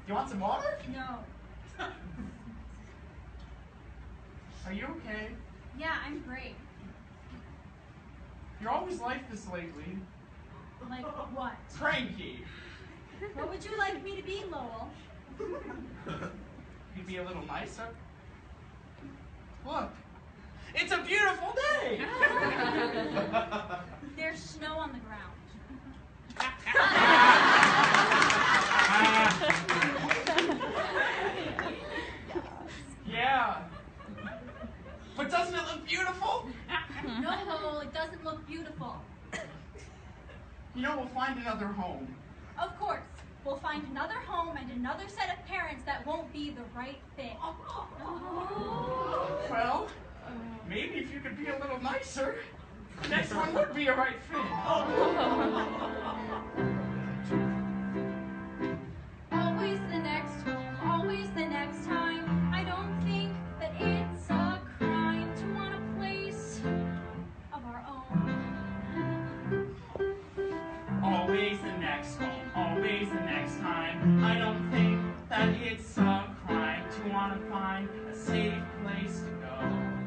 You want some water? No. Are you okay? Yeah, I'm great. You're always like this lately. Like what? Cranky. What would you like me to be, Lowell? You'd be a little nicer. Look, it's a beautiful day. There's snow on the ground. Yeah. But doesn't it look beautiful? No, Lowell, it doesn't look beautiful. You know, we'll find another home. Of course. We'll find another home and another set of parents that won't be the right fit. Well, maybe if you could be a little nicer, the next one would be a right fit. Always the next time. I don't think that it's a crime to want a place of our own. Always the next home, always the next time. I don't think that it's a crime to want to find a safe place to go.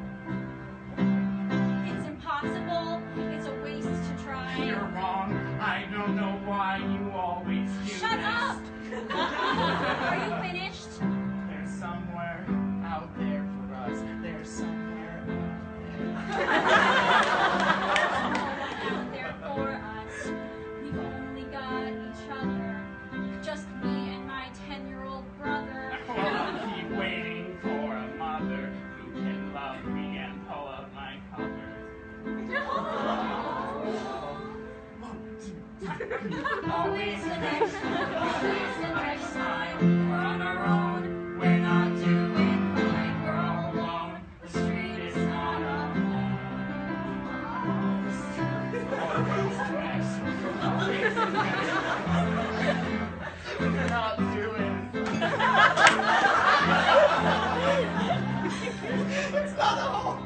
It's impossible. It's a waste to try. You're wrong. I don't know why you always do Shut this. up! Are you finished? There's somewhere out there for us. There's somewhere Out there for us. We've only got each other. Just me and my 10-year-old brother. Well, I'll keep waiting for a mother who can love me and pull up my covers. Always the next time. We're on our own. We're not doing fine. We're all alone. The street is not a home. Always the next. Always the next. We're not doing. It's not a home.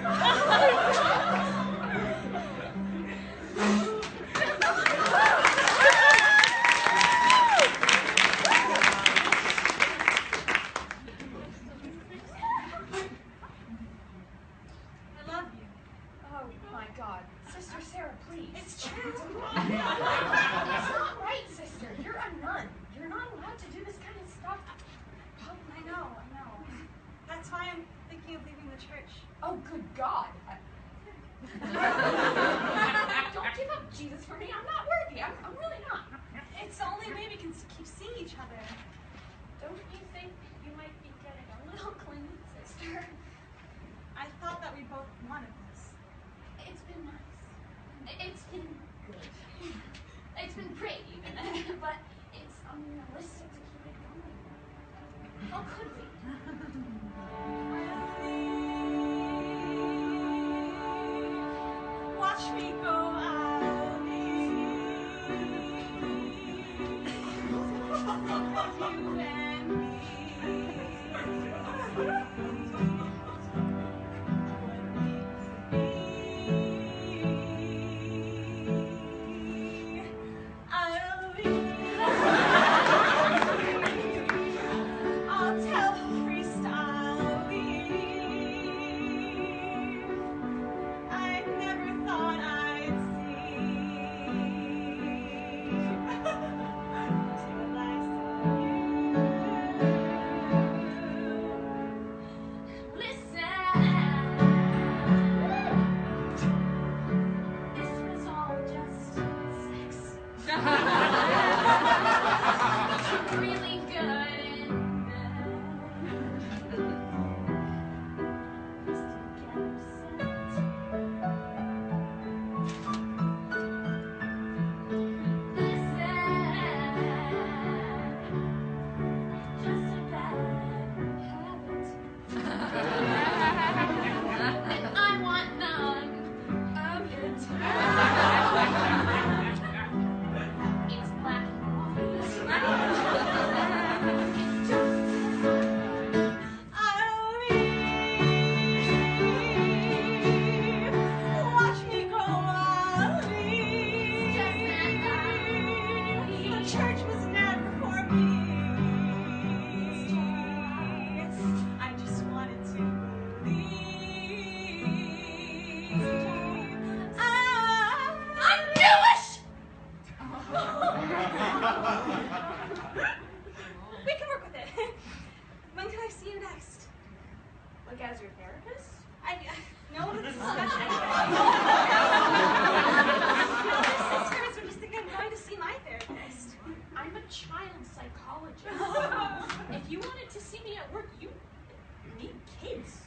I love you. Oh my God. Sister Sarah, please. It's true. It's not right, sister. You're a nun. You're not allowed to do this kind of stuff. I know. That's why I'm thinking of leaving the church. Oh, good God. Don't give up Jesus for me. I'm not worthy. I'm really not. It's the only way we can keep seeing each other. Don't you think you might be getting a little clingy, sister? I thought that we both wanted this. It's been nice. It's been good. It's been great, even. But it's unrealistic to keep it going. How could we? Watch me go, I'll be you and me. I'll be. I'll tell the priest I'll be. psychologist. If you wanted to see me at work, you need kids.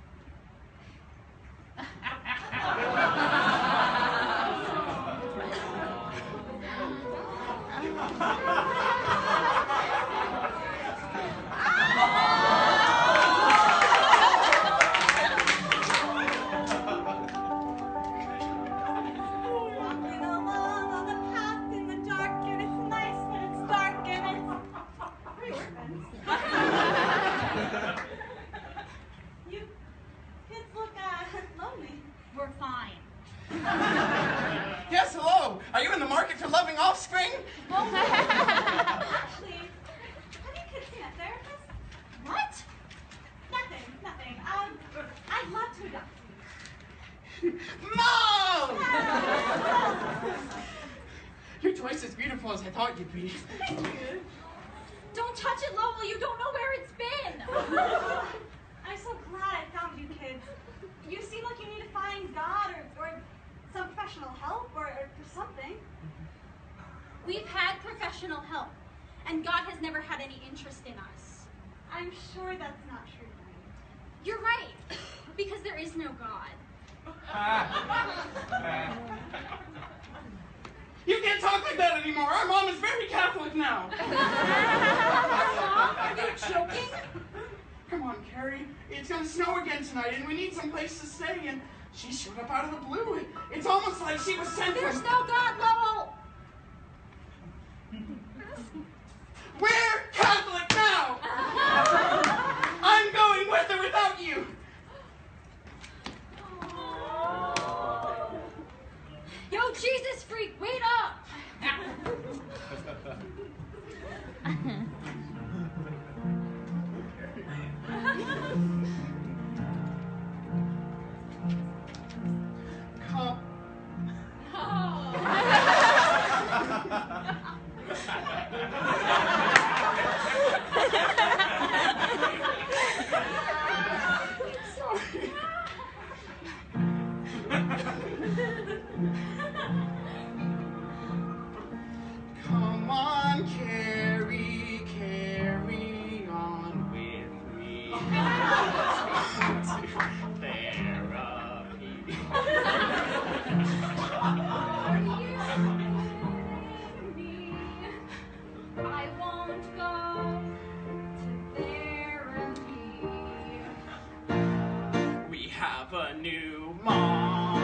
Mom! You're twice as beautiful as I thought you'd be. Thank you. Don't touch it, Lowell. You don't know where it's been. I'm so glad I found you kids. You seem like you need to find God or some professional help or something. We've had professional help, and God has never had any interest in us. I'm sure that's not true. You're right, because there is no God. You can't talk like that anymore. Our mom is very Catholic now. Mom, are you joking? Come on, Carrie. It's going to snow again tonight, and we need some place to stay, and she showed up out of the blue. It's almost like she was sent There's from... no God, Lowell. We're Catholic now! I'm going with or without you! Yo, Jesus freak, wait up! Come. Come on, Carrie, carry on with me. Therapy. Are you kidding me? I won't go to therapy. We have a new mom.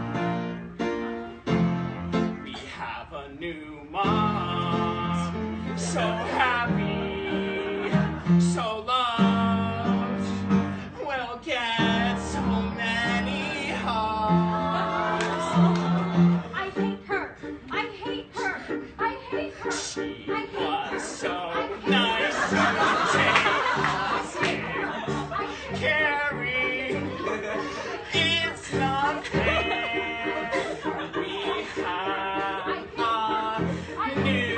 We have a new mom. So happy, so loved. We'll get so many hugs. I hate her. I hate her. I hate her. She I hate was her. so I hate nice her. to take us in. Carrie, it's not fair. We have a new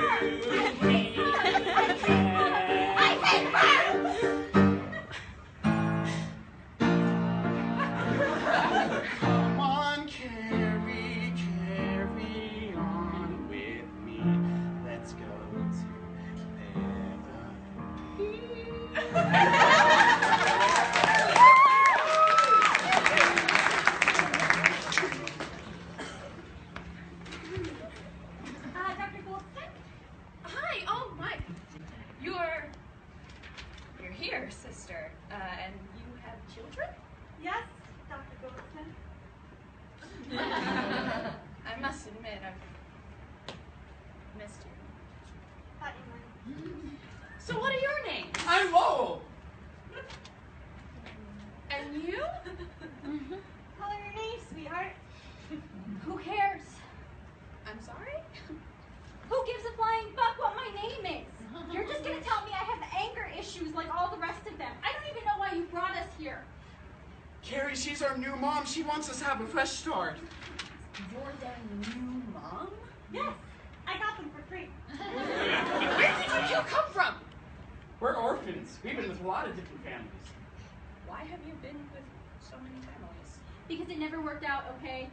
Come on, Carrie, carry on with me. Let's go to Dr. Goldstein? Hi, oh my. You're here, sister. And you have children? Yes, Dr. Goldstein. I must admit, I've missed you. Thought you might. So what are your names? I'm Lowell. And you? Call her your name, sweetheart. Who cares? I'm sorry? Who gives a flying fuck what my name is? You're just gonna tell me I have anger issues like all the rest of them. I don't even know why you brought us here. Carrie, she's our new mom. She wants us to have a fresh start. You're their new mom? Yes, I got them for free. Where did you two come from? We're orphans. We've been with a lot of different families. Why have you been with so many families? Because it never worked out, okay?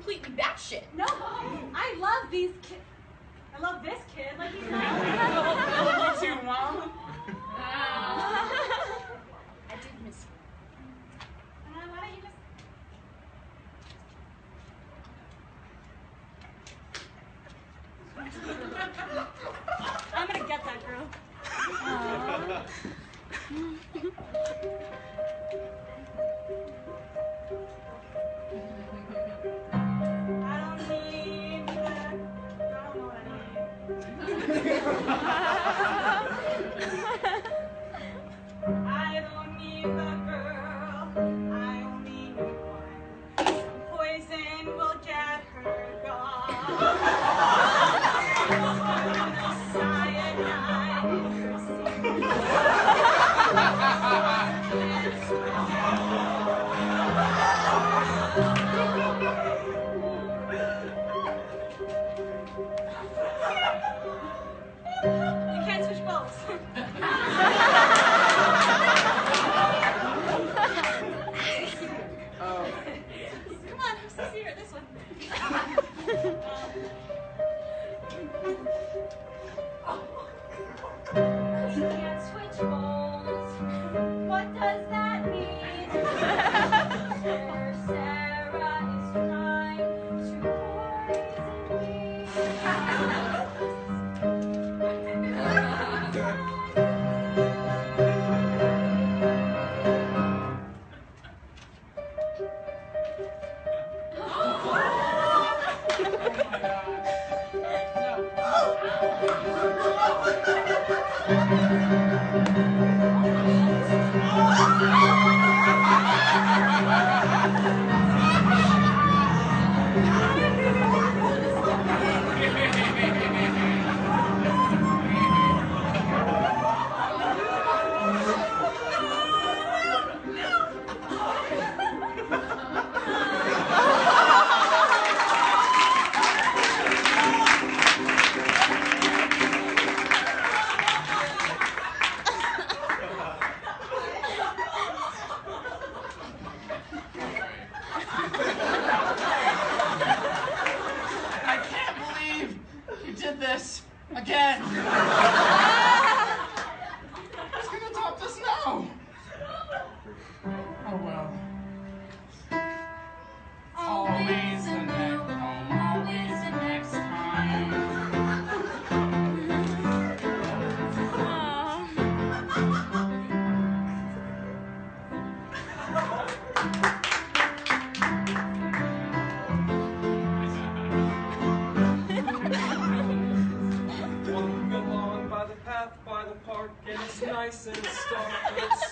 completely batshit. No, I love these kids. I love this kid. Like he's not. You too, Mom. I did miss you. Why don't you just? I'm gonna get that girl. I don't need that. I don't know what I need. I don't need the girl. I only need one. Some poison will get her gone. Cyanide in her seed. You can't switch both. Come on, I'm so serious. This one. You can't switch roles. What does that mean? Sure, Sarah is trying to poison me. I can't believe you did this again. Who's gonna top this now? Oh well. Always the next home, always the next time. Walking along by the path, by the park, and it's nice and it's dark, and it's